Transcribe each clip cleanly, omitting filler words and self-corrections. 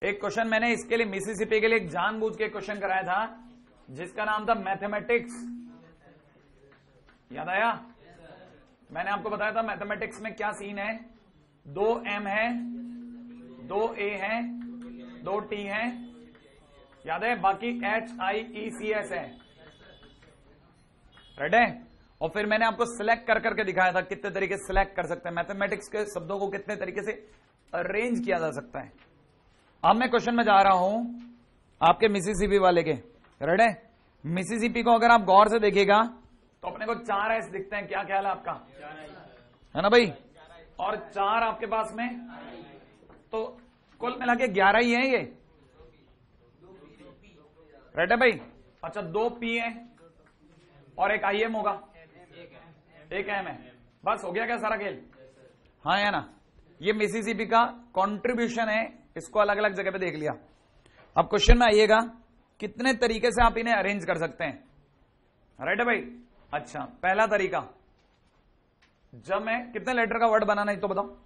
एक क्वेश्चन मैंने इसके लिए मिसिसिपी के लिए एक जानबूझ के क्वेश्चन कराया था जिसका नाम था मैथमेटिक्स। याद आया? मैंने आपको बताया था मैथमेटिक्स में क्या सीन है। 2 M है, 2 A है, 2 T है, याद है? बाकी HIECS है। राइट है? और फिर मैंने आपको सिलेक्ट कर करके दिखाया था कितने तरीके से सिलेक्ट कर सकते हैं, मैथमेटिक्स के शब्दों को कितने तरीके से अरेंज किया जा सकता है। अब मैं क्वेश्चन में जा रहा हूं आपके मिसिसिपी वाले के। राइट है? मिसिसिपी को अगर आप गौर से देखिएगा तो अपने को 4 एस दिखते हैं। क्या ख्याल है आपका? है ना भाई? और 4 आपके पास में, तो कुल मिला के 11 ही है ये। राइट है भाई? अच्छा, 2 P है और एक IM होगा, एक M है। बस हो गया क्या सारा खेल? हाँ है ना? ये मिसिसिपी का कंट्रीब्यूशन है, इसको अलग अलग जगह पे देख लिया। अब क्वेश्चन में आइएगा, कितने तरीके से आप इन्हें अरेंज कर सकते हैं। राइट है भाई? अच्छा, पहला तरीका, जब मैं कितने लेटर का वर्ड बनाना है तो बताओ?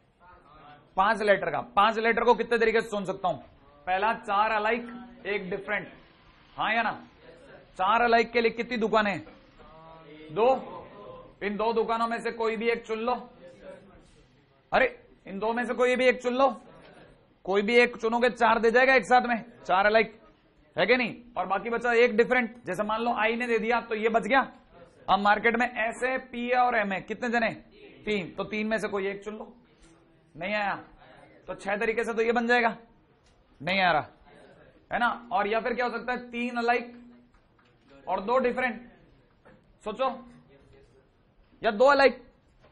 5 लेटर का। 5 लेटर को कितने तरीके से सुन सकता हूं? पहला 4 अलाइक, 1 डिफरेंट। हाँ या ना? 4 अलाइक के लिए कितनी दुकानें? 2। इन 2 दुकानों में से कोई भी एक चुन लो। अरे इन 2 में से कोई भी एक चुन लो। कोई भी एक चुनोगे 4 दे जाएगा एक साथ में, 4 अलाइक है कि नहीं? और बाकी बचा 1 डिफरेंट। जैसे मान लो आई ने दे दिया तो ये बच गया। अब मार्केट में ऐसे P है और M है, कितने जने? 3। तो 3 में से कोई एक चुन लो। नहीं आया तो 6 तरीके से तो ये बन जाएगा। नहीं आ रहा है ना? और या फिर क्या हो सकता है? 3 अलाइक और 2 डिफरेंट। सोचो, या 2 अलाइक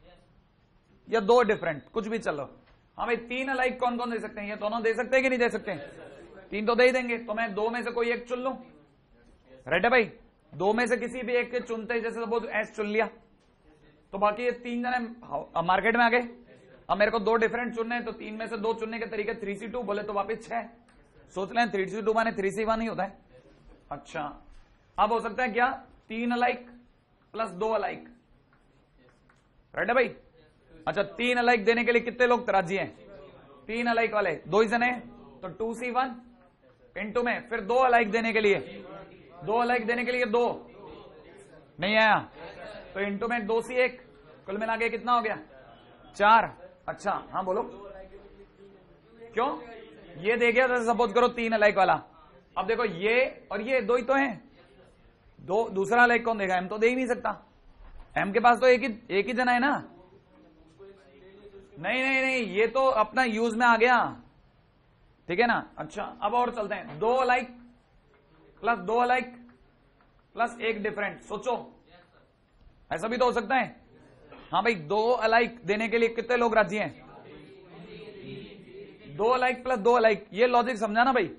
या 2 डिफरेंट, कुछ भी चलो। हाँ भाई, 3 अलाइक कौन कौन दे सकते हैं? ये दोनों दे सकते हैं कि नहीं दे सकते? 3 तो दे ही देंगे। तो मैं 2 में से कोई एक चुन लूं। राइट है भाई? 2 में से किसी भी एक के चुनते ही, जैसे सपोज एस चुन लिया, तो बाकी ये 3 जने मार्केट में आ गए। अब मेरे को 2 डिफरेंट चुनने हैं, तो 3 में से 2 चुनने के तरीके 3C2 बोले तो वापिस 6। सोच लें 3C2 माने 3C1 ही होता है। अच्छा, अब हो सकता है क्या? 3 अलाइक प्लस 2 अलाइक। राइट है भाई? अच्छा, 3 अलाइक देने के लिए कितने लोग तराजी हैं? 3 अलाइक वाले 2 ही जने, तो 2C1 इंटू में फिर 2 अलाइक देने के लिए 2 अलाइक देने के लिए 2। नहीं आया तो इंटू में 2C1, कुल मिला के कितना हो गया? 4। अच्छा हाँ बोलो, क्यों? ये दे गया था सपोज करो 3 अलाइक वाला। अब देखो ये और ये 2 ही तो हैं। 2 दूसरा अलाइक कौन देगा? M तो दे ही नहीं सकता। M के पास तो एक ही जना है ना। नहीं नहीं नहीं, ये तो अपना यूज में आ गया। ठीक है ना? अच्छा, अब और चलते हैं। 2 alike plus 2 alike plus 1 different. सोचो, ऐसा भी तो हो सकता है। हाँ भाई, 2 अलाइक देने के लिए कितने लोग राजी हैं? 2 अलाइक प्लस 2 अलाइक। ये लॉजिक समझा ना भाई?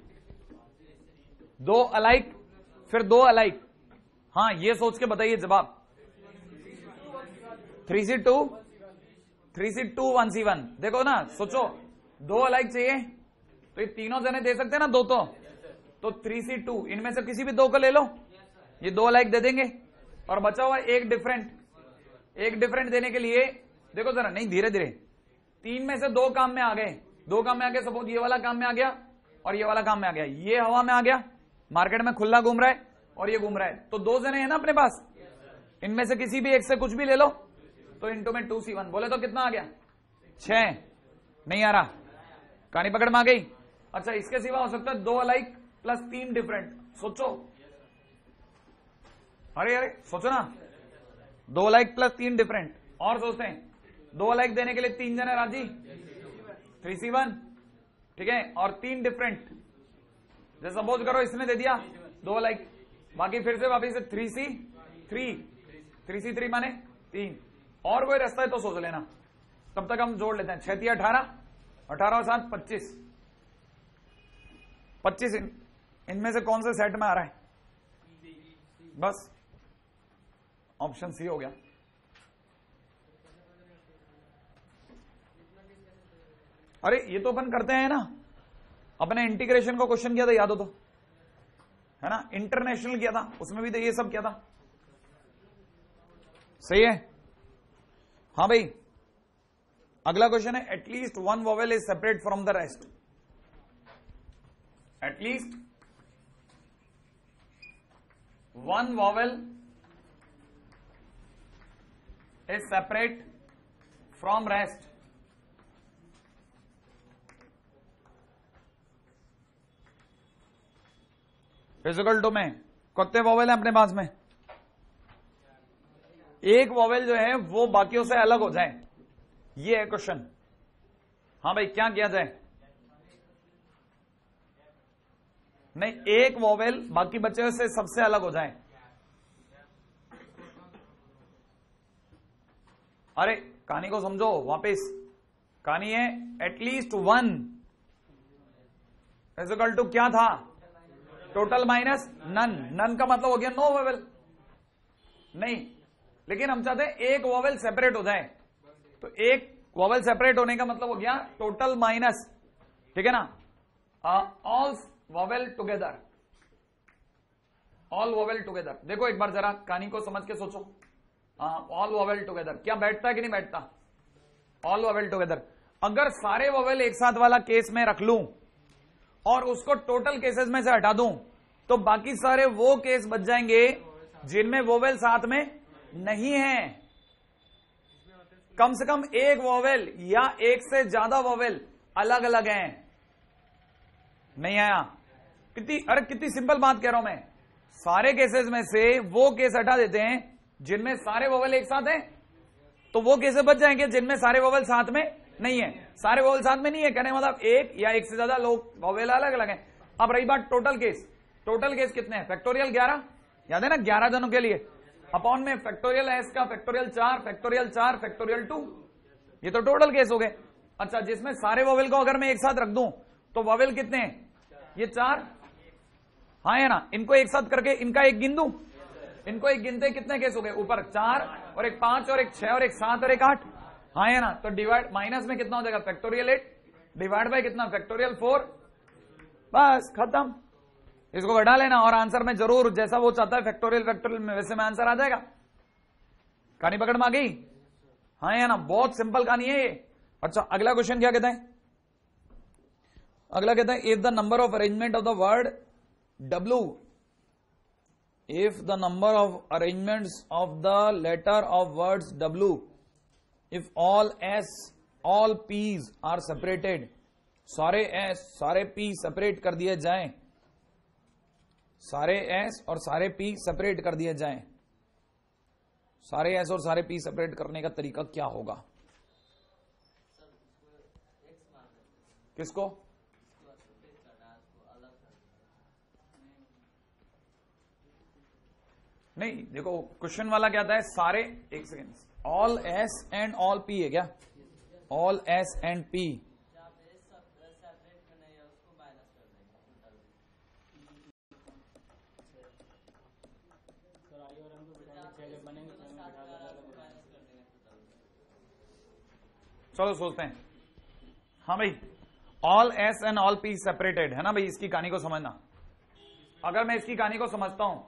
2 अलाइक फिर 2 अलाइक। हाँ, ये सोच के बताइए जवाब। 3C2 1C1। देखो ना, सोचो 2 अलाइक चाहिए तो ये तीनों जने दे सकते हैं ना 2 तो 3C2 इनमें से किसी भी 2 को ले लो, ये 2 अलाइक दे देंगे। और बचा हुआ 1 डिफरेंट। 1 डिफरेंट देने के लिए देखो जरा, नहीं धीरे धीरे, 3 में से 2 काम में आ गए। 2 काम में आ गए, सपोज ये वाला काम में आ गया और ये वाला काम में आ गया। ये हवा में आ गया, मार्केट में खुला घूम रहा है और ये घूम रहा है, तो 2 जने हैं ना अपने पास। इनमें से किसी भी एक से कुछ भी ले लो, तो इंटू में 2C1 बोले तो कितना आ गया? 6। नहीं आ रहा? कहानी पकड़ में आ गई? अच्छा, इसके सिवा हो सकता है 2 अलाइक प्लस 3 डिफरेंट। सोचो, अरे अरे सोचो ना, 2 अलाइक प्लस 3 डिफरेंट। और सोचते हैं 2 अलाइक देने के लिए 3 जने राजी, 3C1। ठीक है? और 3 डिफरेंट, जैसे सपोज करो इसने दे दिया 2 अलाइक, बाकी फिर से वापिस से 3C3 माने 3। और कोई रास्ता है तो सोच लेना, तब तक हम जोड़ लेते हैं। 6 3 18, 18 और 7 25। 25 इनमें से कौन से सेट में आ रहा है? बस ऑप्शन सी हो गया। अरे ये तो अपन करते हैं ना, अपने इंटीग्रेशन को क्वेश्चन किया था, याद हो तो, है ना? इंटरनेशनल किया था, उसमें भी तो ये सब किया था। सही है? हाँ भाई, अगला क्वेश्चन है, at least 1 vowel is separate from the rest. At least one vowel is separate from rest. Equal to में कितने वॉवेल है अपने पास में? एक वॉवेल जो है वो बाकियों से अलग हो जाए, ये है क्वेश्चन। हाँ भाई, क्या किया जाए? नहीं, एक वॉवेल बाकी बच्चों से सबसे अलग हो जाए। अरे कहानी को समझो वापस। कहानी है at least one is equal to क्या था? Total minus none. नन का मतलब हो गया नो वॉवेल। नहीं, लेकिन हम चाहते हैं एक वॉवेल सेपरेट हो जाए, तो एक वॉवेल सेपरेट होने का मतलब हो गया टोटल माइनस, ठीक है ना, all vowel together. All vowel together. देखो एक बार जरा कहानी को समझ के सोचो। ऑल वॉवेल टुगेदर क्या बैठता है कि नहीं बैठता? All vowel together. अगर सारे वॉवेल एक साथ वाला केस में रख लूं और उसको टोटल केसेस में से हटा दूं, तो बाकी सारे वो केस बच जाएंगे जिनमें वोवेल साथ में नहीं है। कम से कम एक वोवेल या एक से ज्यादा वोवेल अलग अलग हैं। नहीं आया? कितनी सिंपल बात कह रहा हूं मैं। सारे केसेस में से वो केस हटा देते हैं जिनमें सारे वोवेल एक साथ हैं, तो वो केसेस बच जाएंगे जिनमें सारे वोवेल साथ में नहीं है। सारे वोवेल साथ में नहीं है कहने मतलब एक या एक से ज्यादा लोग वोवेल अलग अलग हैं। अब रही बात टोटल केस। टोटल केस कितने हैं? फैक्टोरियल 11, याद है ना, 11 जनों के लिए अपॉन में फैक्टोरियल एस का फैक्टोरियल 4, फैक्टोरियल 4, फैक्टोरियल 2, ये तो टोटल केस हो गए। अच्छा, जिसमें सारे वोवेल को अगर मैं एक साथ रख दूं तो वोवेल कितने हैं? ये 4। हाँ है ना, इनको एक साथ करके इनका एक गिन दूं, इनको एक गिनते कितने केस हो गए? ऊपर 4 और एक 5 और एक 6 और एक 7 और एक 8। हाँ है ना, तो डिवाइड माइनस में कितना हो जाएगा? फैक्टोरियल 8 डिवाइड बाय कितना? फैक्टोरियल 4। बस खत्म। इसको घटा लेना और आंसर में जरूर जैसा वो चाहता है फैक्टोरियल में वैसे में आंसर आ जाएगा। कहानी पकड़ में आ गई? हाँ है ना, बहुत सिंपल कहानी है ये। अच्छा, अगला क्वेश्चन क्या कहता है? अगला कहता है if the number of arrangement of the word W, if the number of arrangements of the letter of words W, if all S, all P's are separated, सारे S सारे P सेपरेट कर दिए जाएं, सारे S और सारे P separate कर दिए जाएं, सारे S और सारे P सेपरेट करने का तरीका क्या होगा? किसको? नहीं, देखो क्वेश्चन वाला क्या था है? सारे, एक second, all S and all P है क्या? All S and P. चलो सोचते हैं। हाँ भाई, all S and all P separated है ना भाई। इसकी कहानी को समझना। अगर मैं इसकी कहानी को समझता हूं,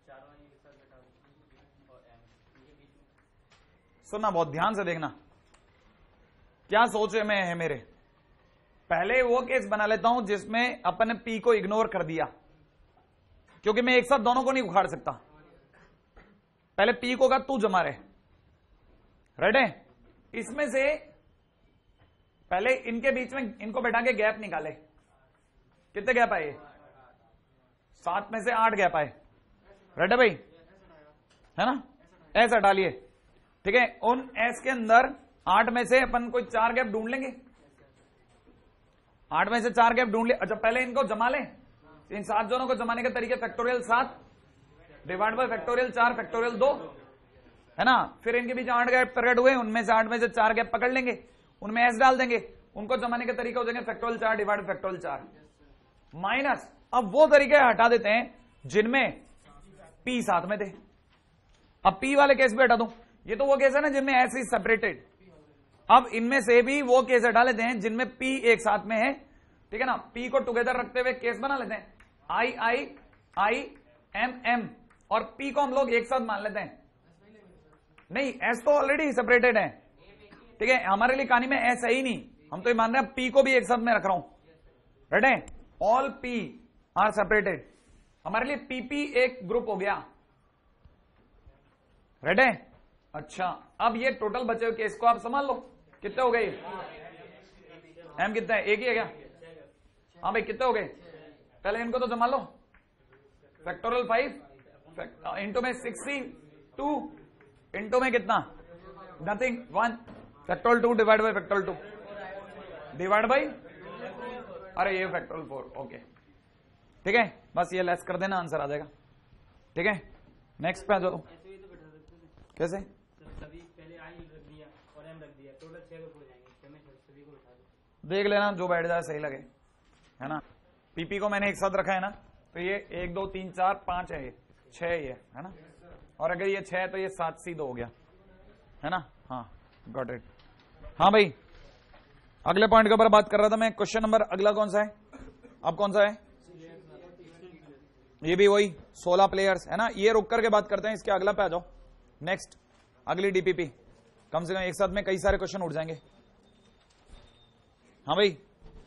सुनना बहुत ध्यान से देखना, क्या सोचे में है मेरे। पहले वो केस बना लेता हूं जिसमें अपन ने पी को इग्नोर कर दिया, क्योंकि मैं एक साथ दोनों को नहीं उखाड़ सकता। पहले पी को का तू जमा रहे, रेडे? इसमें से पहले इनके बीच में इनको बैठा के गैप निकाले। कितने गैप आए? 7 में से 8 गैप आए। रेडे भाई? है ना? ऐसा हटा लिए, ठीक है। उन एस के अंदर 8 में से अपन कोई 4 गैप ढूंढ लेंगे। 8 में से 4 गैप ढूंढ ले। अच्छा, पहले इनको जमा लें। इन 7 जनों को जमाने के तरीके factorial 7 divide by factorial 4 factorial 2, है ना। फिर इनके बीच 8 गैप प्रकट हुए, उनमें से 8 में से 4 गैप पकड़ लेंगे, उनमें एस डाल देंगे, उनको जमाने के तरीके हो जाएंगे फैक्टोरियल 4 डिवाइड फैक्टोरियल 4 माइनस। अब वो तरीके हटा देते हैं जिनमें पी साथ में थे। अब पी वाले केस भी हटा दूं। ये तो वो केस है ना जिनमें एस इज सेपरेटेड। अब इनमें से भी वो केस हटा लेते हैं जिनमें पी एक साथ में है, ठीक है ना। पी को टुगेदर रखते हुए केस बना लेते हैं I I I M M, और पी को हम लोग एक साथ मान लेते हैं। नहीं, एस तो ऑलरेडी सेपरेटेड है, ठीक है। हमारे लिए कहानी में एस है ही नहीं, हम तो ये मान रहे हैं पी को भी एक साथ में रख रहा हूं। Ready? All P are separated. हमारे लिए पीपी एक ग्रुप हो गया, रेड है। अच्छा, अब ये टोटल बचे हुए केस को आप संभाल लो, कितने हो गए? एम कितना है? एक ही है क्या? हाँ भाई, कितने हो गए? पहले इनको तो संभाल लो। फैक्टोरियल 5 इंटू में 62 इंटू में कितना? Nothing, 1। Factorial 2 divide by factorial 2 divide by, अरे ये फैक्टोरियल 4। ओके ठीक है, बस ये लेस कर देना, आंसर आ जाएगा। ठीक है, नेक्स्ट पे आ जाओ। कैसे? सभी पहले आई रख दिया और एम रख दिया, टोटल 6 लोग हो जाएंगे, सभी को उठा दो। देख लेना जो बैठ जाए सही लगे, है ना। पीपी को मैंने एक साथ रखा है ना, तो ये 1 2 3 4 5 है, ये 6 ये है ना। और अगर ये 6 है तो ये 7 C 2 हो गया, है ना। हाँ गॉट इट। हाँ भाई, अगले पॉइंट के ऊपर बात कर रहा था मैं। क्वेश्चन नंबर अगला कौन सा है? अब कौन सा है? ये भी वही 16 प्लेयर्स, है ना। ये रुक करके बात करते हैं, इसके अगला पे आ जाओ। नेक्स्ट अगली डीपीपी, कम से कम एक साथ में कई सारे क्वेश्चन उठ जाएंगे। हाँ भाई,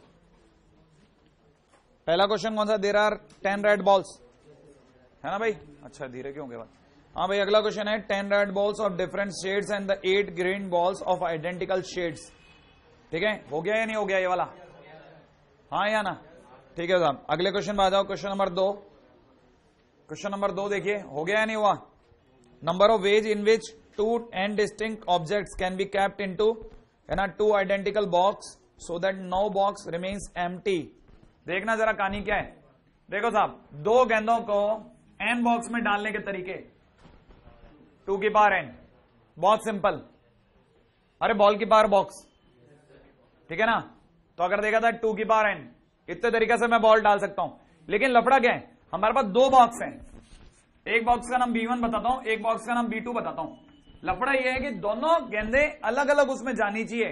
पहला क्वेश्चन कौन सा? देयर आर 10 रेड बॉल्स, है ना भाई। अच्छा धीरे क्यों गए? हाँ भाई, अगला क्वेश्चन है 10 red balls of different shades and the 8 green balls of identical shades. ठीक है, हो गया या नहीं हो गया ये वाला? हाँ या ना? ठीक है साहब, अगले क्वेश्चन में आ जाओ। Question number 2। क्वेश्चन नंबर 2 देखिए, हो गया या नहीं हुआ? Number of ways in which 2 and distinct objects can be kept into, है ना, 2 identical box so that no box remains empty। देखना जरा कहानी क्या है। देखो साहब, 2 गेंदों को n बॉक्स में डालने के तरीके, 2 की पावर n, बहुत सिंपल। अरे बॉल की पावर बॉक्स, ठीक है ना। तो अगर देखा था 2 की पावर n, इतने तरीके से मैं बॉल डाल सकता हूं। लेकिन लफड़ा क्या है, हमारे पास 2 बॉक्स हैं, एक बॉक्स का नाम B1 बताता हूं, एक बॉक्स का नाम B2 बताता हूं। लफड़ा यह है कि दोनों गेंदे अलग अलग उसमें जानी चाहिए।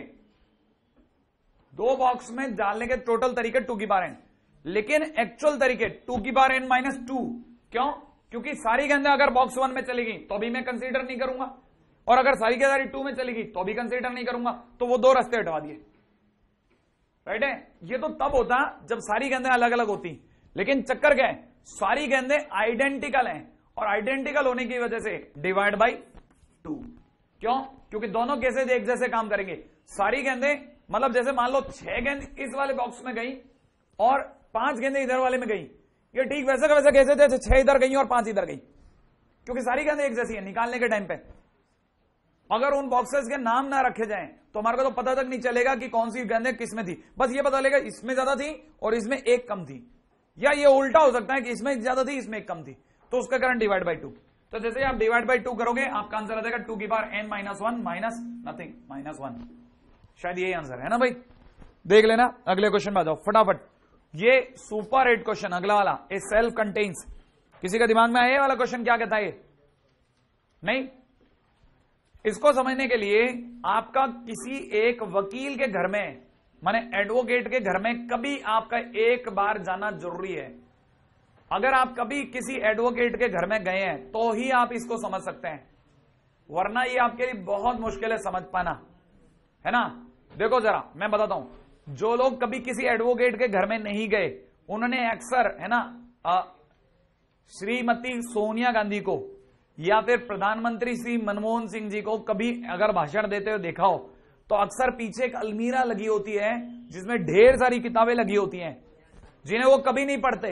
2 बॉक्स में डालने के टोटल तरीके 2 की पावर n, लेकिन एक्चुअल तरीके 2 की पावर n माइनस 2। क्यों? क्योंकि सारी गेंदें अगर बॉक्स 1 में चलेगी तो भी मैं कंसीडर नहीं करूंगा, और अगर सारी गेंदें 2 में चलेगी तो भी कंसीडर नहीं करूंगा। तो वो 2 रास्ते हटवा दिए, राइट है। ये तो तब होता जब सारी गेंदें अलग अलग होती, लेकिन चक्कर क्या है, सारी गेंदें आइडेंटिकल हैं, और आइडेंटिकल होने की वजह से डिवाइड बाई 2। क्यों? क्योंकि दोनों केसेस एक जैसे काम करेंगे। सारी गेंदें, मतलब जैसे मान लो 6 गेंद इस वाले बॉक्स में गई और 5 गेंदें इधर वाले में गई, ये ठीक वैसे का वैसे कैसे थे, 6 इधर गई और 5 इधर गई, क्योंकि सारी गेंदें एक जैसी है। निकालने के टाइम पे अगर उन बॉक्सेस के नाम ना रखे जाएं तो हमारे को तो पता तक नहीं चलेगा कि कौन सी गेंदें किसमें थी। बस ये पता चलेगा इसमें ज्यादा थी और इसमें एक कम थी, या ये उल्टा हो सकता है कि इसमें ज्यादा थी इसमें एक कम थी, तो उसका कारण डिवाइड बाई 2। तो जैसे आप डिवाइड बाई 2 करोगे, आपका आंसर आ जाएगा 2 की power n minus 1 minus nothing minus 1। शायद यही आंसर है ना भाई। देख लेना, अगले क्वेश्चन में आ जाओ फटाफट। ये सुपर 8 क्वेश्चन अगला वाला, ए सेल्फ कंटेन्स। किसी का दिमाग में आया ये वाला क्वेश्चन क्या कहता है? ये नहीं। इसको समझने के लिए आपका किसी एक वकील के घर में, माने एडवोकेट के घर में कभी आपका एक बार जाना जरूरी है। अगर आप कभी किसी एडवोकेट के घर में गए हैं तो ही आप इसको समझ सकते हैं, वरना ये आपके लिए बहुत मुश्किल है समझ पाना, है ना। देखो जरा मैं बताता हूं, जो लोग कभी किसी एडवोकेट के घर में नहीं गए, उन्होंने अक्सर, है ना, श्रीमती सोनिया गांधी को या फिर प्रधानमंत्री श्री मनमोहन सिंह जी को कभी अगर भाषण देते हुए देखा हो, तो अक्सर पीछे एक अलमीरा लगी होती है जिसमें ढेर सारी किताबें लगी होती हैं, जिन्हें वो कभी नहीं पढ़ते,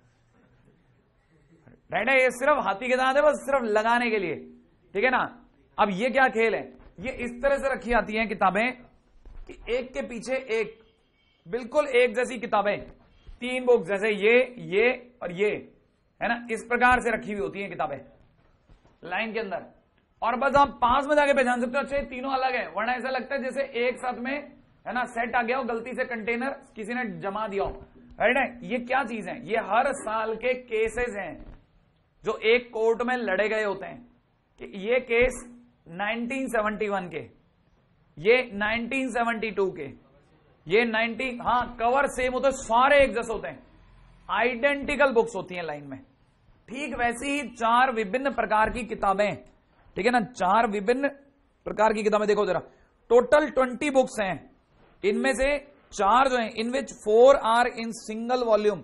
राइट है। ये सिर्फ हाथी के दांत है, बस सिर्फ लगाने के लिए, ठीक है ना। अब ये क्या खेल है, ये इस तरह से रखी आती हैं किताबें कि एक के पीछे एक, बिल्कुल एक जैसी किताबें, 3 बुक, जैसे ये और ये, है ना, इस प्रकार से रखी हुई होती हैं किताबें लाइन के अंदर। और बस आप पास में जाके पहचान सकते हो, अच्छा ये तीनों अलग है, वरना ऐसा लगता है जैसे एक साथ में, है ना, सेट आ गया हो, गलती से कंटेनर किसी ने जमा दिया हो, राइट है। ये क्या चीज है, ये हर साल के केसेस हैं जो एक कोर्ट में लड़े गए होते हैं। कि ये केस 1971 के, ये 1972 के, ये 90, हाँ कवर सेम होते, सारे एक जैसे होते हैं, आइडेंटिकल बुक्स होती हैं लाइन में। ठीक वैसी ही 4 विभिन्न प्रकार की किताबें, ठीक है ना, 4 विभिन्न प्रकार की किताबें। देखो जरा, टोटल 20 बुक्स हैं, इनमें से 4 जो हैं, in which 4 are in single volume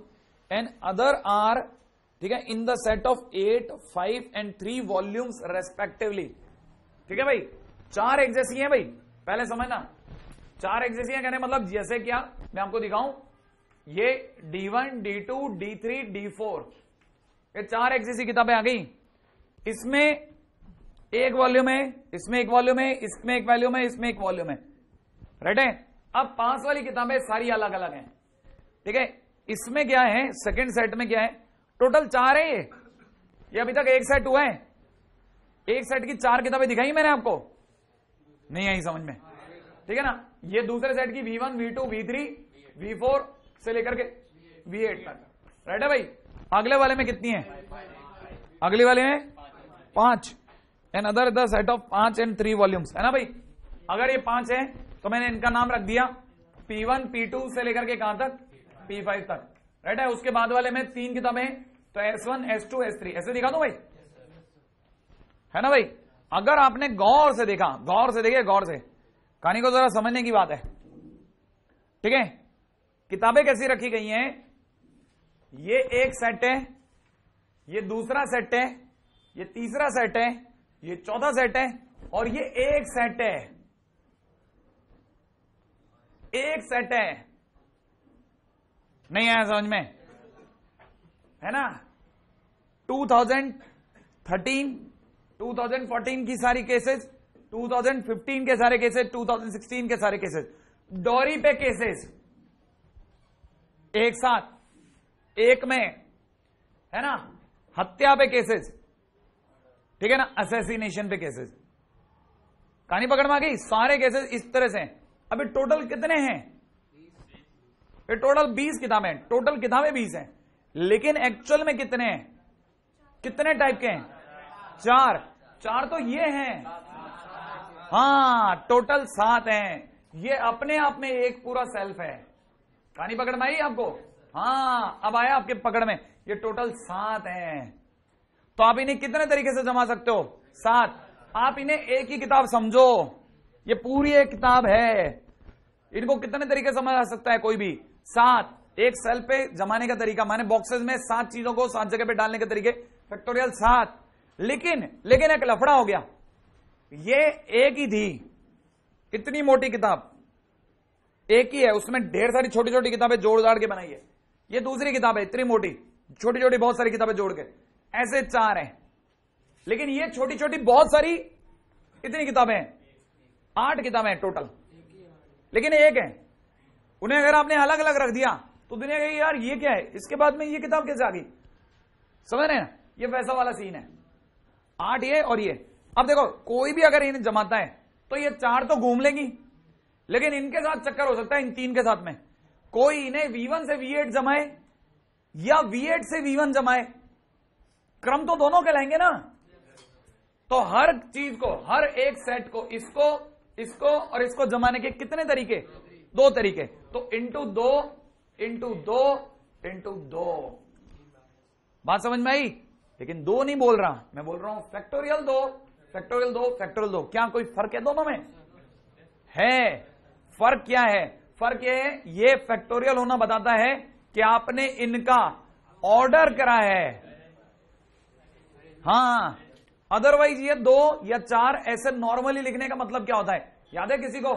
and other are, ठीक है, in the set of 8, 5 and 3 volumes respectively. ठीक है भाई, 4 एक जैसी हैं भाई, पहले समझना, 4 एक जैसी हैं कहने मतलब जैसे क्या, मैं आपको दिखाऊं, ये D1, D2, D3, D4, ये 4 एक जैसी किताबें आ गई। इसमें एक वॉल्यूम है, इसमें एक वॉल्यूम है, इसमें एक वॉल्यूम है, इसमें एक वॉल्यूम है, राइट है। अब 5 वाली किताबें सारी अलग अलग हैं, ठीक है। इसमें क्या है, सेकंड सेट में क्या है, टोटल 4 है ये अभी तक एक सेट हुआ है। एक सेट की 4 किताबें दिखाई मैंने आपको, नहीं आई समझ में, ठीक है ना। ये दूसरे सेट की V1, V2, V3, V4 से लेकर के V8 तक, राइट है भाई। अगले वाले में कितनी है, अगले वाले में 5, and other the set of 5 and 3 volumes, है ना भाई। अगर ये 5 है तो मैंने इनका नाम रख दिया P1, P2 से लेकर के कहां तक, P5 तक, राइट है। उसके बाद वाले में 3 किताबें हैं, तो S1, S2, S3 ऐसे दिखा दो भाई, है ना भाई। अगर आपने गौर से देखा, गौर से देखिए, गौर से, कहानी को जरा समझने की बात है, ठीक है। किताबें कैसी रखी गई हैं, ये एक सेट है, ये दूसरा सेट है, ये तीसरा सेट है, ये चौथा सेट है, और ये एक सेट है, एक सेट है। नहीं आया समझ में, है ना। 2013, 2014 की सारी केसेस, 2015 के सारे केसेस, 2016 के सारे केसेस, डॉरी पे केसेस एक साथ, एक में, है ना। हत्या पे केसेस, ठीक है ना, असैसिनेशन पे केसेस, कहानी पकड़ में आ गई। सारे केसेस इस तरह से हैं। अभी टोटल कितने हैं, ये टोटल 20 किताबें हैं, टोटल किताबें 20 हैं, लेकिन एक्चुअल में कितने हैं, कितने टाइप के हैं, 4। 4 तो ये हैं, हाँ, टोटल 7 हैं। ये अपने आप में एक पूरा सेल्फ है। कहानी पकड़ में आई आपको, हाँ, अब आया आपके पकड़ में। ये टोटल 7 हैं, तो आप इन्हें कितने तरीके से जमा सकते हो, 7। आप इन्हें एक ही किताब समझो, ये पूरी एक किताब है। इनको कितने तरीके से समझा सकता है कोई भी, 7। एक सेल पे जमाने का तरीका, माने बॉक्सेस में 7 चीजों को 7 जगह पे डालने के तरीके, फैक्टोरियल 7। लेकिन एक लफड़ा हो गया, ये एक ही थी, इतनी मोटी किताब एक ही है, उसमें ढेर सारी छोटी छोटी किताबें जोड़ जाड़ के बनाई है। ये दूसरी किताब है, इतनी मोटी, छोटी छोटी बहुत सारी किताबें जोड़ के, ऐसे 4 हैं। लेकिन ये छोटी छोटी बहुत सारी इतनी किताबें हैं, 8 किताबें हैं टोटल, लेकिन एक है। उन्हें अगर आपने अलग अलग रख दिया तो दुनिया कहेगी यार ये क्या है, इसके बाद में ये किताब कैसे आ गई, समझ रहे हैं। ये वैसा वाला सीन है, 8 ये और ये। अब देखो, कोई भी अगर इन्हें जमाता है तो ये 4 तो घूम लेंगी, लेकिन इनके साथ चक्कर हो सकता है, इन 3 के साथ में। कोई इन्हें V1 से V8 जमाए या V8 से V1 जमाए, क्रम तो दोनों कहलाएंगे ना। तो हर चीज को, हर एक सेट को, इसको और इसको जमाने के कितने तरीके, 2 तरीके। तो इंटू 2 इंटू 2 इंटू 2, बात समझ में आई। लेकिन 2 नहीं बोल रहा, मैं बोल रहा हूं फैक्टोरियल 2, फैक्टोरियल 2, फैक्टोरियल 2। क्या कोई फर्क है दोनों में, है। फर्क क्या है, फर्क ये है, ये फैक्टोरियल होना बताता है कि आपने इनका ऑर्डर करा है, हाँ। अदरवाइज ये 2 या 4 ऐसे नॉर्मली लिखने का मतलब क्या होता है, याद है किसी को,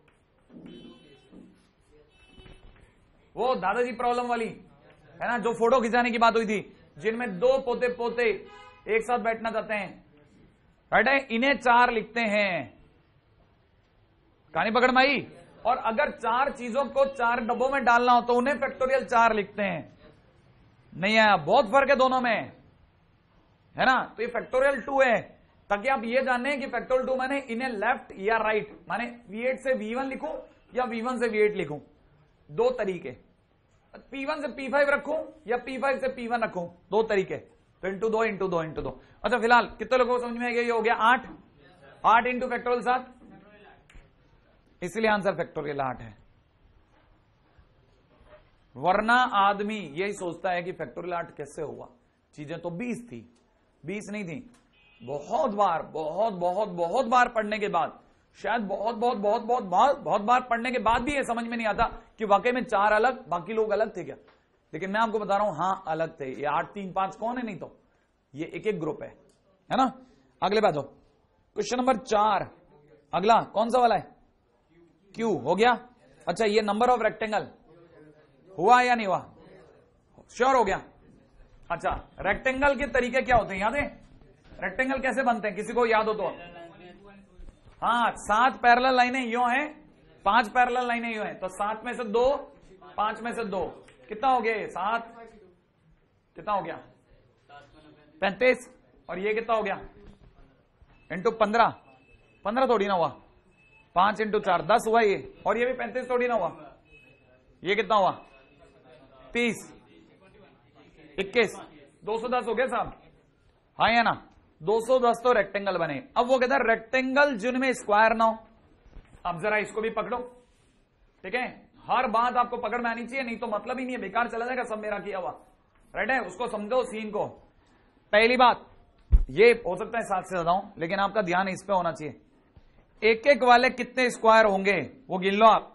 वो दादाजी प्रॉब्लम वाली, है ना, जो फोटो खिंचाने की बात हुई थी, जिनमें 2 पोते पोते एक साथ बैठना चाहते हैं, राइट है, इन्हें 4 लिखते हैं। कहानी पकड़ में आई। और अगर 4 चीजों को 4 डब्बों में डालना हो तो उन्हें फैक्टोरियल 4 लिखते हैं। नहीं आया, बहुत फर्क है दोनों में, है ना। तो ये फैक्टोरियल 2 है, ताकि आप ये जाने कि फैक्टोरियल 2 माने इन्हें लेफ्ट या राइट, माने V8 से V1 लिखूं या V1 से V8 लिखूं, 2 तरीके। P1 से P5 रखूं या P5 से P1 रखूं, 2 तरीके। तो इंटू 2 इंटू 2 इंटू 2। अच्छा, फिलहाल कितने लोगों को समझ में आ गया, ये हो गया 8 इंटू फैक्टोरियल 7, इसलिए आंसर फैक्टोरियल 8 है। वरना आदमी यही सोचता है कि फैक्टोरियल 8 कैसे हुआ, चीजें तो 20 थी, 20 नहीं थी। बहुत बार पढ़ने के बाद, शायद बहुत बार पढ़ने के बाद भी ये समझ में नहीं आता कि वाकई में 4 अलग, बाकी लोग अलग थे क्या। लेकिन मैं आपको बता रहा हूं हाँ अलग थे। ये 8 3 5 कौन है? नहीं तो ये एक एक ग्रुप है ना। अगले बात हो, क्वेश्चन नंबर 4 अगला कौन सा वाला है? क्यू हो गया। अच्छा ये नंबर ऑफ रेक्टेंगल हुआ या नहीं हुआ? श्योर हो गया। अच्छा रेक्टेंगल के तरीके क्या होते हैं याद है? रेक्टेंगल कैसे बनते हैं किसी को याद हो तो? हाँ 7 पैरेलल लाइनें यूं हैं, 5 पैरेलल लाइनें यूं हैं, तो 7 में से 2 5 में से 2 कितना हो गया? 7 कितना हो गया? 35। और ये कितना हो गया? इंटू 15 15 थोड़ी ना हुआ, 5 इंटू 4 10 हुआ ये। और ये भी 35 थोड़ी ना हुआ, ये कितना हुआ? 30 21 210 हो गया साहब। हाँ या ना? 210 तो रेक्टेंगल बने। अब वो कहता है रेक्टेंगल जिनमें स्क्वायर ना हो। अब जरा इसको भी पकड़ो, ठीक है? हर बात आपको पकड़ में आनी चाहिए, नहीं तो मतलब ही नहीं है, बेकार चला जाएगा सब मेरा किया हुआ। राइट है? उसको समझो सीन को। पहली बात ये हो सकता है 7 से ज्यादा हो, लेकिन आपका ध्यान इस पे होना चाहिए। एक एक वाले कितने स्क्वायर होंगे वो गिन लो आप।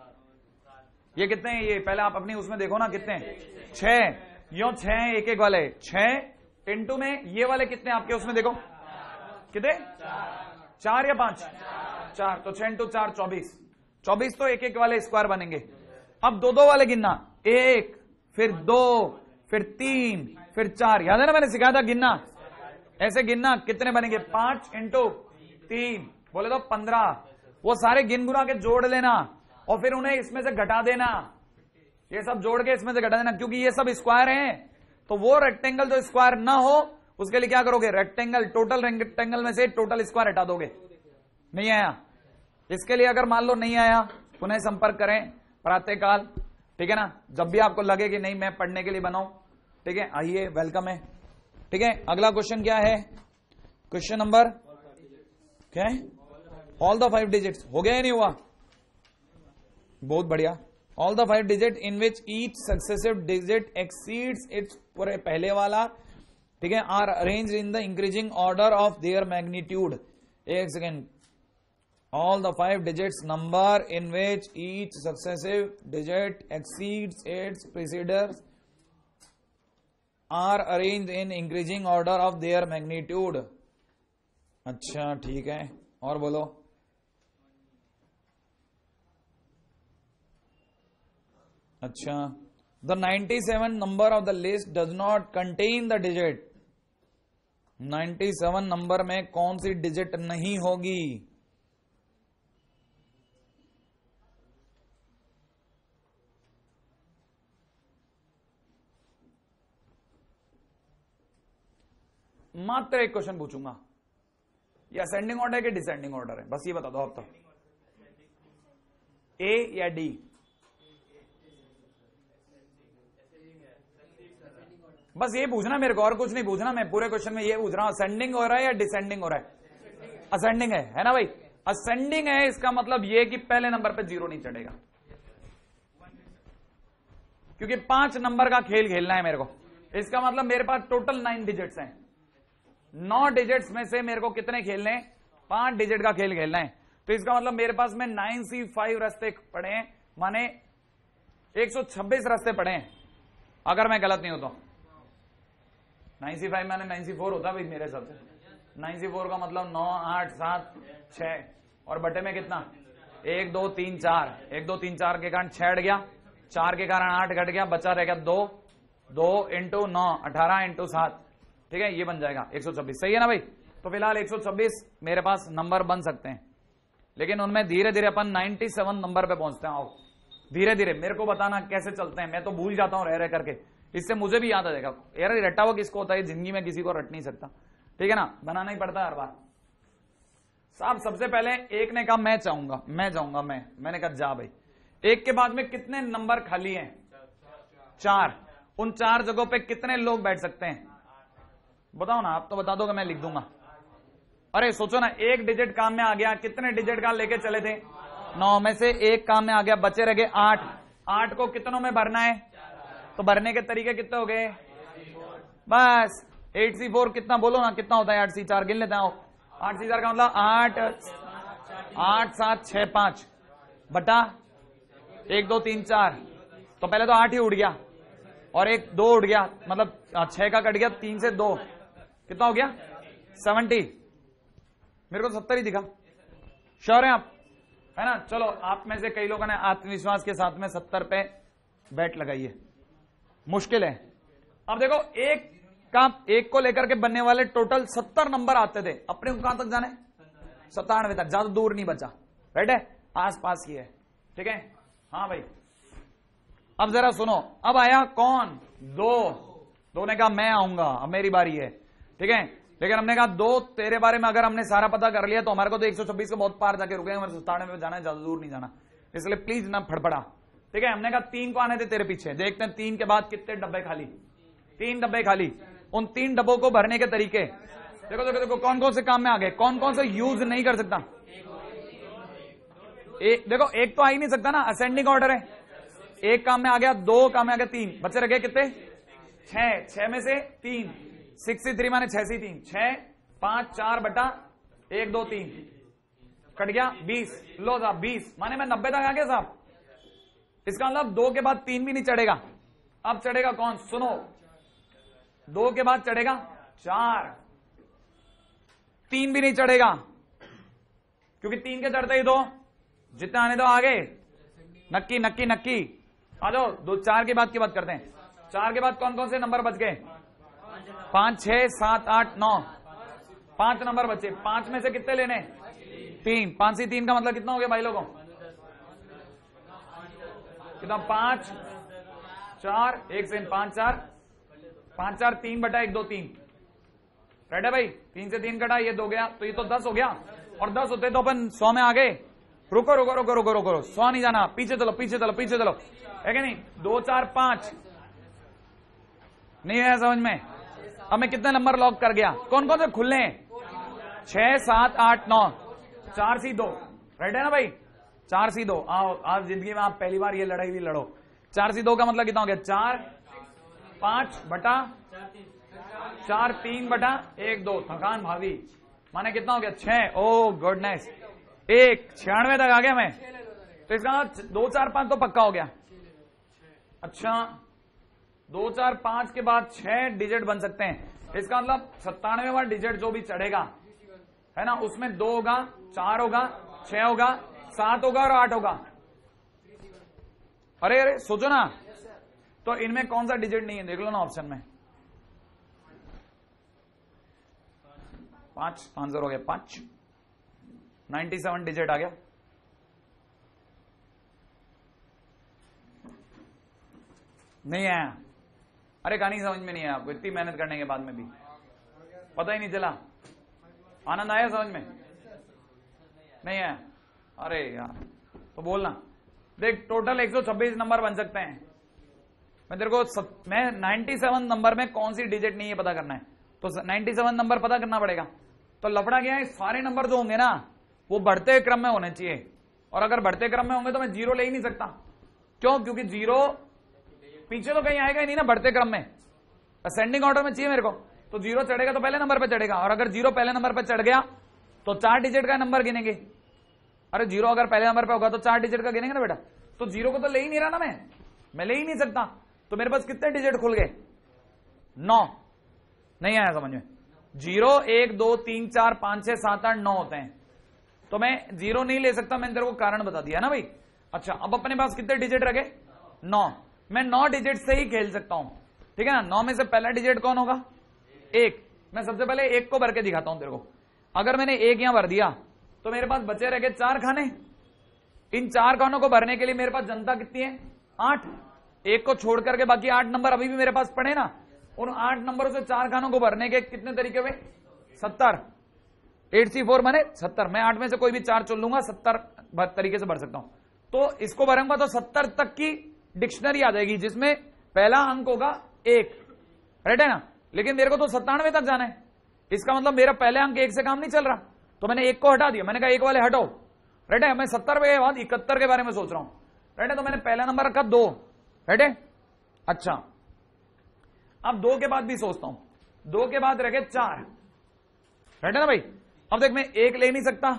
ये कितने हैं? ये पहले आप अपनी उसमें देखो ना कितने? 6। यो 6 है एक एक वाले। 6 इंटू में ये वाले कितने आपके उसमें देखो कितने? 4 या 5? 4। तो 6 इंटू 4 24। 24 तो एक एक वाले स्क्वायर बनेंगे। अब 2 वाले गिनना, 1 फिर 2 फिर 3 फिर 4। याद है ना मैंने सिखाया था गिनना? ऐसे गिनना कितने बनेंगे? 5 इंटू 3 बोले तो 15। वो सारे गिन गुना के जोड़ लेना और फिर उन्हें इसमें से घटा देना। ये सब जोड़ के इसमें से घटा देना, क्योंकि ये सब स्क्वायर हैं। तो वो रेक्टेंगल जो स्क्वायर ना हो उसके लिए क्या करोगे? रेक्टेंगल टोटल रेक्टेंगल में से टोटल स्क्वायर हटा दोगे। नहीं आया? इसके लिए अगर मान लो नहीं आया, पुनः संपर्क करें प्रातःकाल, ठीक है ना? जब भी आपको लगे कि नहीं मैं पढ़ने के लिए बनाऊं, ठीक है, आइए, वेलकम है। ठीक है, अगला क्वेश्चन क्या है? क्वेश्चन नंबर क्या है? ऑल द 5 डिजिट्स हो गया या नहीं हुआ? बहुत बढ़िया। All the 5 digit in which each successive digit exceeds its पूरे पहले वाला, ठीक है, are arranged in the increasing order of their magnitude. एक second. All the 5 digits number in which each successive digit exceeds its predecessors are arranged in increasing order of their magnitude. अच्छा ठीक है, और बोलो। अच्छा, the 97 number of the list does not contain the digit. 97 नंबर में कौन सी digit नहीं होगी? मात्र एक क्वेश्चन पूछूंगा, ये असेंडिंग ऑर्डर है कि डिसेंडिंग ऑर्डर है? बस ये बता दो अब तक, ए या डी? बस ये पूछना मेरे को, और कुछ नहीं पूछना। मैं पूरे क्वेश्चन में ये पूछ रहा हूं, असेंडिंग हो रहा है या डिसेंडिंग हो रहा है? असेंडिंग है ना भाई? असेंडिंग है, इसका मतलब ये कि पहले नंबर पे 0 नहीं चढ़ेगा, क्योंकि 5 नंबर का खेल खेलना है मेरे को। इसका मतलब मेरे पास टोटल 9 डिजिट्स हैं। 9 डिजिट्स में से मेरे को कितने खेलने? 5 डिजिट का खेल खेलना है। तो इसका मतलब मेरे पास में 9C5 रास्ते पड़े हैं, माने 126 रास्ते पड़े हैं, अगर मैं गलत नहीं हूं तो। 9C5 माने 9C4 होता भाई मेरे हिसाब से। 9C4 का मतलब 9 8 7 6 और बटे में कितना? 1 2 3 4। 1 2 3 4 के कारण 6 हट गया, 4 के कारण 8 घट गया, बचा रह गया 2। 2 इंटू 9 18 इंटू 7, ठीक है, ये बन जाएगा 126। सही है ना भाई? तो फिलहाल 126 मेरे पास नंबर बन सकते हैं, लेकिन उनमें धीरे धीरे अपन 97 नंबर पे पहुंचते हैं। आओ धीरे धीरे, मेरे को बताना कैसे चलते हैं, मैं तो भूल जाता हूं रह रह करके, इससे मुझे भी याद आ जाएगा। यार रटा हुआ किसको होता है जिंदगी में? किसी को रट नहीं सकता, ठीक है ना? बनाना ही पड़ता है हर बार। साहब सबसे पहले एक ने कहा मैं चाहूंगा, मैंने कहा जा भाई। एक के बाद में कितने नंबर खाली हैं? 4। उन 4 जगहों पे कितने लोग बैठ सकते हैं? बताओ ना, आप तो बता दोगे, मैं लिख दूंगा। अरे सोचो ना, एक डिजिट काम में आ गया, कितने डिजिट का लेके चले थे? 9 में से एक काम में आ गया, बचे रह गए 8। 8 को कितनों में भरना है? तो भरने के तरीके कितने हो गए? बस 8C4 कितना बोलो ना, कितना होता है? 8C4 गिन लेते हैं। 8C4 का मतलब 8 8 7 6 5 बटा 1 2 3 4। तो पहले तो 8 ही उड़ गया, और एक 2 उठ गया, मतलब 6 का कट गया, 3 से 2 कितना हो गया 70। मेरे को 70 ही दिखा। श्योर है आप, है ना? चलो आप में से कई लोगों ने आत्मविश्वास के साथ में 70 पे बैट लगाई है। मुश्किल है। अब देखो एक को लेकर के बनने वाले टोटल 70 नंबर आते थे। अपने को कहां तक जाने? 97 तक, ज्यादा दूर नहीं बचा। राइट है, आस पास ही है। ठीक है, हाँ भाई। अब जरा सुनो, अब आया कौन? 2 ने कहा मैं आऊंगा, अब मेरी बारी है। ठीक है, लेकिन हमने कहा 2 तेरे बारे में अगर हमने सारा पता कर लिया तो हमारे को तो 126 के बहुत पार जाके रुकेंगे, हमारे 97 में जाना है, ज्यादा दूर नहीं जाना, इसलिए प्लीज ना फड़फड़ा। ठीक है, हमने कहा 3 को आने दे तेरे पीछे, देखते हैं 3 के बाद कितने डब्बे खाली। 3 डब्बे खाली। उन 3 डब्बों को भरने के तरीके देखो देखो देखो, कौन कौन से काम में आ गए, कौन कौन से यूज नहीं कर सकता। देखो एक तो आ ही नहीं सकता ना, असेंडिंग ऑर्डर है। एक काम में आ गया, 2 काम में आ गया, 3 बच्चे रह गए कितने? 6 में से 3, 63 माने 6 से 3, 6 5 4 बटा 1 2 3 कट गया 20। लो साहब 20 माने मैं 90 तक आ गया साहब। इसका मतलब 2 के बाद 3 भी नहीं चढ़ेगा। अब चढ़ेगा कौन? सुनो, 2 के बाद चढ़ेगा 4, 3 भी नहीं चढ़ेगा क्योंकि 3 के चढ़ते ही 2, जितने आने दो आगे। नक्की नक्की नक्की आ जाओ। 2 4 के बाद की बात करते हैं। 4 के बाद कौन कौन से नंबर बच गए? 5 6 7 8 9, 5 नंबर बचे। 5 में से कितने लेने? 3। 5 से 3 का मतलब कितना हो गया भाई लोगों? कितना? 5 4 1 से 5 4 5 4 3 बटा 1 2 3। राइट है भाई, 3 से 3 कटा, ये 2 गया, तो ये तो 10 हो गया। और 10 होते तो अपन 100 में आ गए। रुको रुको रुको रुको रुको, 100 नहीं जाना, पीछे चलो पीछे चलो पीछे चलो, है कि नहीं? 2 4 5 नहीं है समझ में? अब मैं कितने नंबर लॉक कर गया? कौन कौन से खुले हैं? 6 7 8 9, 4 से 2। राइट है ना भाई? 4 से 2। आओ आज जिंदगी में आप पहली बार ये लड़ाई भी लड़ो। 4 से 2 का मतलब कितना हो गया? 4 5 बटा 4 3 बटा 1 2, थकान भावी माने कितना हो गया? 6। ओ गुडनेस, 1 96 तक आ गया मैं। तो इसका 2 4 5 तो पक्का हो गया। अच्छा, 2 4 5 के बाद 6 डिजिट बन सकते हैं। इसका मतलब 97वां डिजिट जो भी चढ़ेगा, है ना, उसमें 2 होगा, 4 होगा, 6 होगा, 7 होगा और 8 होगा। अरे अरे सोचो ना, तो इनमें कौन सा डिजिट नहीं है? देख लो ना ऑप्शन में। 5 5 0 हो गया, 5 97 डिजिट आ गया। नहीं आया? अरे कहानी समझ में नहीं आया आपको? इतनी मेहनत करने के बाद में भी पता ही नहीं चला? आनंद आया समझ में? नहीं आया? अरे यार, तो बोलना। देख टोटल 126 नंबर बन सकते हैं। मैं तेरे को मैं 97 नंबर में कौन सी डिजिट नहीं है पता करना है, तो 97 नंबर पता करना पड़ेगा। तो लफड़ा क्या है, सारे नंबर जो होंगे ना वो बढ़ते क्रम में होने चाहिए, और अगर बढ़ते क्रम में होंगे तो मैं 0 ले ही नहीं सकता। क्यों? क्योंकि 0 पीछे तो कहीं आएगा ही नहीं ना, बढ़ते क्रम में असेंडिंग ऑर्डर में चाहिए मेरे को। तो 0 चढ़ेगा तो पहले नंबर पे चढ़ेगा, और अगर 0 पहले नंबर पे चढ़ गया तो 4 डिजिट का नंबर गिनेंगे। अरे 0 अगर पहले नंबर पे होगा तो 4 डिजिट का गिनेंगे ना बेटा। तो 0 को तो ले ही नहीं रहा ना मैं ले ही नहीं सकता। तो मेरे पास कितने डिजिट खुल गए? 9। नहीं आया समझ में? 0 1 2 3 4 5 6 7 8 9 होते हैं, तो मैं 0 नहीं ले सकता। मैंने तेरे को कारण बता दिया ना भाई। अच्छा, अब अपने पास कितने डिजिट रह गए? 9। मैं 9 डिजिट से ही खेल सकता हूं, ठीक है ना? 9 में से पहला डिजिट कौन होगा? 1। मैं सबसे पहले 1 को भर के दिखाता हूं तेरे को। अगर मैंने 1 यहां भर दिया तो मेरे पास बचे रह गए 4 खाने। इन 4 खानों को भरने के लिए मेरे पास जनता कितनी है? 8। 1 को छोड़ करके बाकी 8 नंबर अभी भी मेरे पास पड़े ना। उन 8 नंबरों से 4 खानों को भरने के कितने तरीके हुए? 70। 8C4 माने 70। मैं 8 में से कोई भी 4 चुन लूंगा, 70 तरीके से भर सकता हूं। तो इसको भरूंगा तो 70 तक की डिक्शनरी आ जाएगी, जिसमें पहला अंक होगा 1। राइट है ना? लेकिन मेरे को तो 97 तक जाना है। इसका मतलब मेरा पहले अंक 1 से काम नहीं चल रहा, तो मैंने 1 को हटा दिया। मैंने कहा 1 वाले हटो। राइट है? मैं 70 के बाद 71 के बारे में सोच रहा हूं। राइट है? तो मैंने पहला नंबर रखा 2। राइट है? अच्छा, अब 2 के बाद भी सोचता हूं। 2 के बाद रह गए 4। राइट है ना भाई? अब देख मैं 1 ले नहीं सकता,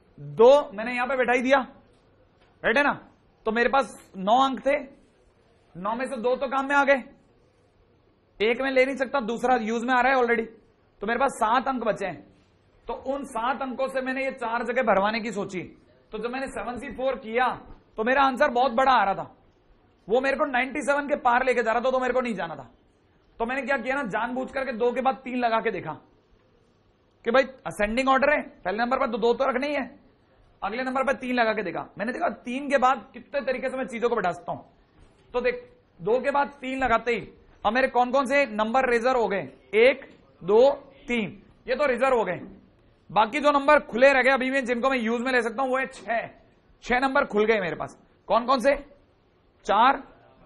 2 मैंने यहां पे बैठा ही दिया। राइट है ना? तो मेरे पास 9 अंक थे। 9 में से 2 तो काम में आ गए, एक में ले नहीं सकता, दूसरा यूज में आ रहा है ऑलरेडी, तो मेरे पास 7 अंक बचे हैं। तो उन 7 अंकों से मैंने ये 4 जगह भरवाने की सोची। तो जब मैंने 7C4 किया तो मेरा आंसर बहुत बड़ा आ रहा था, वो मेरे को 97 के पार लेके जा रहा था, तो मेरे को नहीं जाना था। तो मैंने क्या किया ना, जानबूझ करके 2 के बाद 3 लगा के देखा कि भाई असेंडिंग ऑर्डर है, पहले नंबर पर तो 2 तो रखना ही है, अगले नंबर पर 3 लगा के देखा। मैंने देखा 3 के बाद कितने तरीके से मैं चीजों को बढ़ा सकता हूं। तो देख 2 के बाद 3 लगाते ही अब मेरे कौन कौन से नंबर रिजर्व हो गए, 1 2 3, ये तो रिजर्व हो गए। बाकी जो नंबर खुले रह गए अभी भी जिनको मैं यूज में ले सकता हूं वो है 6 नंबर खुल गए मेरे पास। कौन कौन से, 4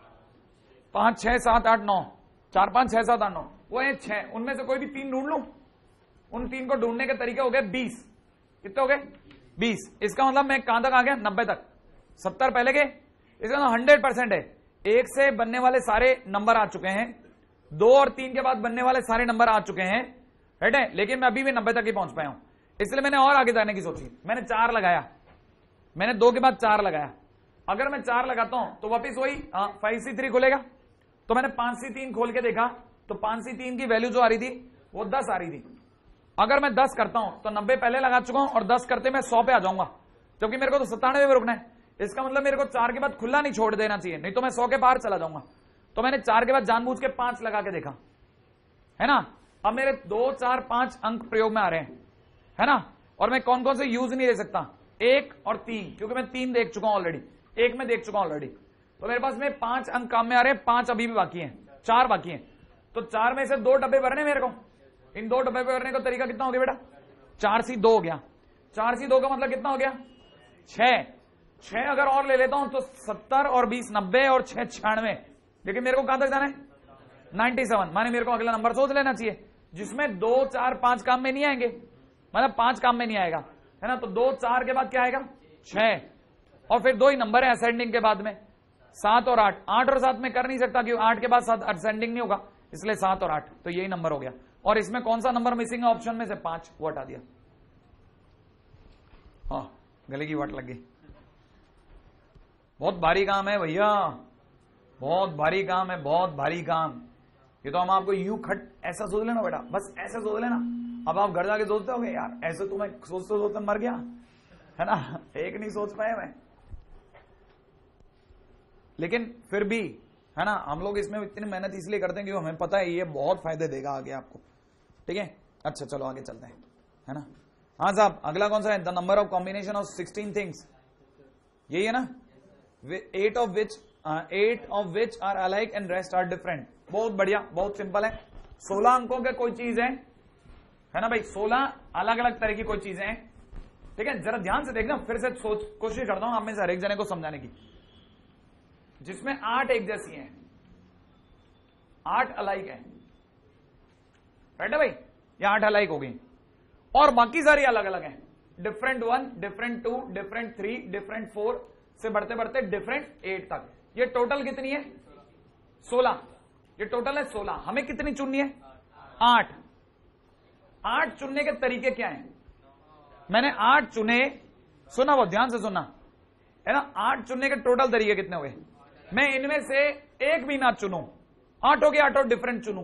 5 6 7 8 9, 4 5 6 7 8 9, वो है 6। उनमें से कोई भी 3 ढूंढ लूं, उन 3 को ढूंढने के तरीके हो गए 20। कितने हो गए, 20। इसका मतलब मैं कहां तक आ गया, 90 तक। 70 पहले के, इसका मतलब 100% है। 1 से बनने वाले सारे नंबर आ चुके हैं, 2 और 3 के बाद बनने वाले सारे नंबर आ चुके हैं, राइट है। लेकिन मैं अभी भी 90 तक ही पहुंच पाया हूं, इसलिए मैंने और आगे जाने की सोची। मैंने 4 लगाया, मैंने 2 के बाद 4 लगाया। अगर मैं 4 लगाता हूं तो वापिस वही 5C3 खुलेगा। तो मैंने 5C3 खोल के देखा तो 5C3 की वैल्यू जो आ रही थी वो 10 आ रही थी। अगर मैं 10 करता हूं तो 90 पहले लगा चुका हूं और 10 करते मैं 100 पे आ जाऊंगा, क्योंकि मेरे को तो 97 पे रुकना है। इसका मतलब मेरे को 4 के बाद खुला नहीं छोड़ देना चाहिए, नहीं तो मैं 100 के पार चला जाऊंगा। तो मैंने 4 के बाद जानबूझ के 5 लगा के देखा, है ना। अब मेरे 2 4 5 अंक प्रयोग में आ रहे हैं, है ना। और मैं कौन कौन से यूज नहीं दे सकता, 1 और 3, क्योंकि मैं 3 देख चुका हूं ऑलरेडी, 1 में देख चुका हूं ऑलरेडी। तो मेरे पास में 5 अंक काम में आ रहे हैं, 5 अभी भी बाकी हैं, 4 बाकी हैं। तो 4 में से 2 डब्बे भरने मेरे को। इन 2 डब्बे भरने का तरीका कितना हो गया बेटा, 4C2 हो गया। 4C2 का मतलब कितना हो गया, 6 अगर और ले लेता हूं तो 70 और 20 90 और 6 96। लेकिन मेरे को कहां तक जाना है, 97। माने मेरे को अगला नंबर सोच लेना चाहिए जिसमें 2 4 5 काम में नहीं आएंगे, मतलब 5 काम में नहीं आएगा, है ना। तो 2 4 के बाद क्या आएगा, 6, और फिर 2 ही नंबर है असेंडिंग के बाद में, 7 और 8। 8 और 7 में कर नहीं सकता क्योंकि 8 के बाद 7 असेंडिंग नहीं होगा, इसलिए 7 और 8, तो यही नंबर हो गया। और इसमें कौन सा नंबर मिसिंग है ऑप्शन में से, 5, वो हटा दिया। हाँ, गले की वाट लग गई। बहुत भारी काम है भैया, बहुत भारी काम है, बहुत भारी काम। ये तो हम आपको यूं खट ऐसा सोच लेना बेटा, बस ऐसे सोच लेना। अब आप घर जाके सोचते होगे यार ऐसे तो मैं सोचते मर गया, है ना, एक नहीं सोच पाए मैं। लेकिन फिर भी, है ना, हम लोग इसमें इतनी मेहनत इसलिए करते हैं क्योंकि हमें पता है ये बहुत फायदे देगा आगे आपको, ठीक है। अच्छा चलो आगे चलते हैं, है ना। हाँ साहब, अगला कौन सा है, the number of combination of 16 things, यही है ना। 8 of which are alike and rest are different। बहुत बढ़िया, बहुत सिंपल है। 16 अंकों के कोई चीज है ना भाई, 16 अलग अलग तरह की कोई चीजें हैं, ठीक है। जरा ध्यान से देखना, फिर से कोशिश करता हूं आप में से हर एक जने को समझाने की। जिसमें 8 एक जैसी हैं, 8 अलाइक है, राइट है भाई, ये 8 अलाइक हो गई, और बाकी सारी अलग अलग हैं। डिफरेंट 1, डिफरेंट 2, डिफरेंट 3, डिफरेंट 4 से बढ़ते बढ़ते डिफरेंट 8 तक। ये टोटल कितनी है, 16। ये टोटल है 16। हमें कितनी चुननी है, 8। 8 चुनने के तरीके क्या हैं, मैंने 8 चुने, सुना वो ध्यान से सुनना, है ना। 8 चुनने के टोटल तरीके कितने हुए, मैं इनमें से एक भी ना चुनूं, 8 हो गया, 8 डिफरेंट चुनूं,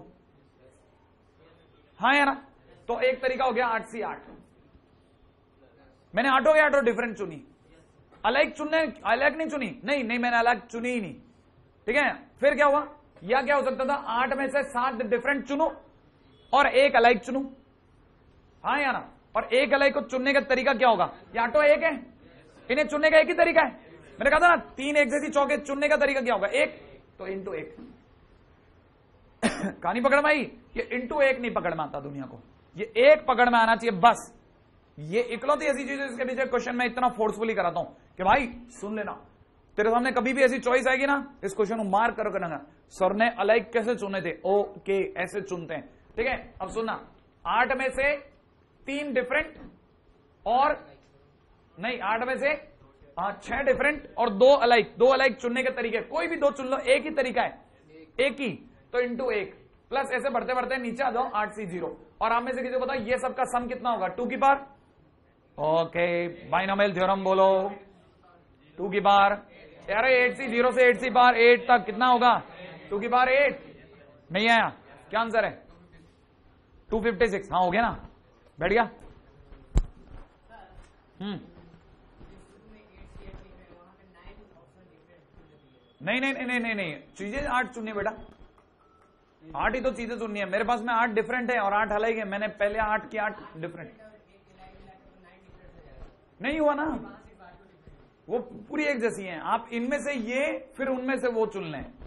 हाँ है ना। तो एक तरीका हो गया 8C8, मैंने 8 हो गया 8 डिफरेंट चुनी। अलग चुनने, अलग नहीं चुनी, नहीं मैंने अलग चुनी ही नहीं, ठीक है। फिर क्या हुआ, या क्या हो सकता था, 8 में से 7 डिफरेंट चुनूं और एक अलग चुनूं, हाँ या ना। और एक अलग को चुनने का तरीका क्या होगा, ये 8 एक है, इन्हें चुनने का एक ही तरीका है। मैंने कहा था ना 3 एक जैसी चौके, चुनने का तरीका क्या होगा, 1, तो इंटू 1। कहानी पकड़ में आई, ये इंटू 1 नहीं पकड़ में आता दुनिया को, ये 1 पकड़ में आना चाहिए बस। ये इकलौती ऐसी चीज है इसके पीछे क्वेश्चन में इतना फोर्सफुली कराता हूं कि भाई सुन लेना, तेरे सामने कभी भी ऐसी चॉइस आएगी ना, इस क्वेश्चन को मार कर करना, सर ने अलग कैसे चुने थे, ओके ऐसे चुनते हैं, ठीक है। अब सुनना, 8 में से 3 डिफरेंट और नहीं, 8 में से 6 डिफरेंट और 2 अलग चुनने के तरीके, कोई भी 2 चुन लो, एक ही तरीका है, एक ही, तो इंटू 1 प्लस ऐसे बढ़ते बढ़ते नीचे आ जाओ 8C0। और आप में से किसी को बताओ ये सबका सम कितना होगा, 2 की पावर, ओके बाइनोमियल थ्योरम बोलो, 2 की पावर अरे 8c, 0 से 8c पावर 8 तक कितना होगा? 2 की पावर 8। नहीं आया, क्या आंसर है? 256। हाँ हो गया ना, बैठ गया। नहीं नहीं नहीं नहीं नहीं, चीजें 8 चुननी बेटा, 8 ही तो चीजें चुननी है। मेरे पास में 8 डिफरेंट है और 8 अलग है। मैंने पहले 8 की 8 डिफरेंट नहीं हुआ ना, वो पूरी एक जैसी हैं। आप इनमें से ये, फिर उनमें से वो चुन लें।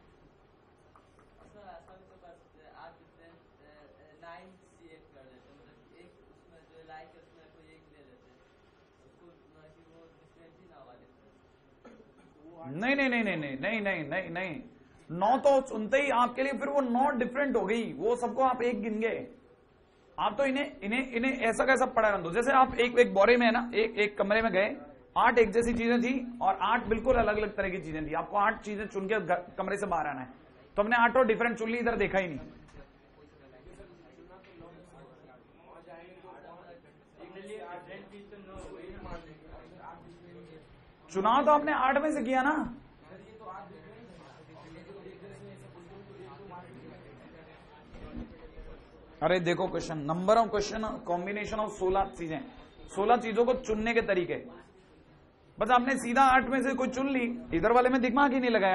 नहीं नहीं नहीं नहीं नहीं नहीं नहीं नहीं नहीं, 9 तो सुनते ही आपके लिए फिर वो 9 डिफरेंट हो गई, वो सबको आप एक गिन गए। आप तो इन्हें इन्हें इन्हें ऐसा कैसा पढ़ा दो, जैसे आप एक बोरे में है ना, एक कमरे में गए, 8 एक जैसी चीजें थी और 8 बिल्कुल अलग अलग तरह की चीजें थी। आपको 8 चीजें चुन के कमरे से बाहर आना है, तो हमने 8 डिफरेंट चुन ली, इधर देखा ही नहीं। चुनाव तो आपने 8 में से किया ना। अरे देखो question, number of question, combination of 16 चीजें, 16 चीजों को चुनने के तरीके। बस आपने सीधा 8 में से कोई चुन ली, इधर वाले में दिमाग ही नहीं लगाया।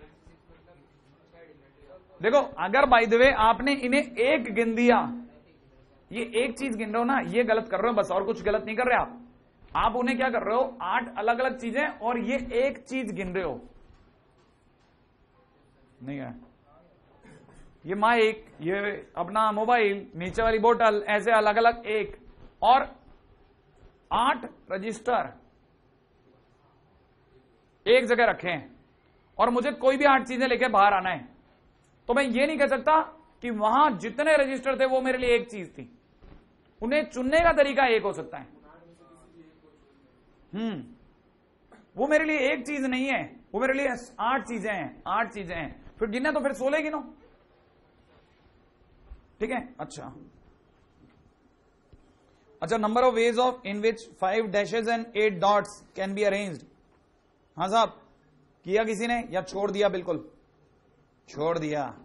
देखो अगर बाय द वे आपने इन्हें एक गिन दिया, ये एक चीज गिन रहे हो ना, ये गलत कर रहे हो बस, और कुछ गलत नहीं कर रहे आप उन्हें क्या कर रहे हो, 8 अलग अलग चीजें और ये एक चीज गिन रहे हो। नहीं है ये माइक, ये अपना मोबाइल, नीचे वाली बोतल, ऐसे अलग अलग एक, और 8 रजिस्टर एक जगह रखे हैं और मुझे कोई भी 8 चीजें लेके बाहर आना है, तो मैं ये नहीं कह सकता कि वहां जितने रजिस्टर थे वो मेरे लिए एक चीज थी। उन्हें चुनने का तरीका एक हो सकता है। वो मेरे लिए एक चीज नहीं है, वो मेरे लिए 8 चीजें हैं, 8 चीजें हैं। फिर गिने तो फिर 16 गिनो, ठीक है। अच्छा, number of ways of in which 5 dashes and 8 dots can be arranged. हाँ साहब, किया किसी ने या छोड़ दिया? बिल्कुल छोड़ दिया।